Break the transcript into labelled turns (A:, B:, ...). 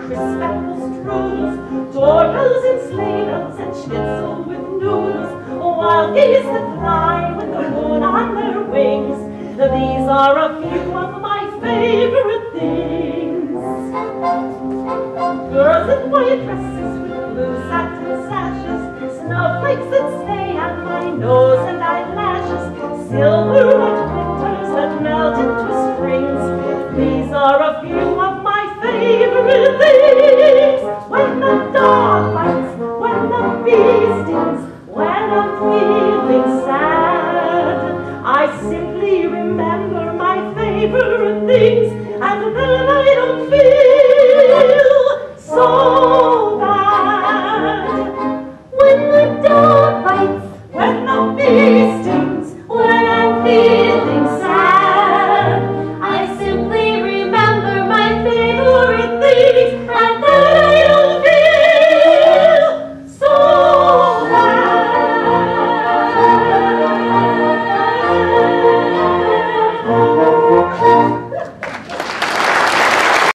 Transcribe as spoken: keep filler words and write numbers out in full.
A: crisp apple strudels, doorbells and sleigh bells, and schnitzel with noodles, wild geese that fly with the moon on their wings. These are a few of my favorite things. Girls in white dresses with blue satin sashes, snowflakes that stay on my nose and eyelashes, silver white winters that melt into springs. These are a few of my favorite things. When the dog bites, when the bee stings, when I'm feeling sad, I simply remember my favorite things, and then I don't feel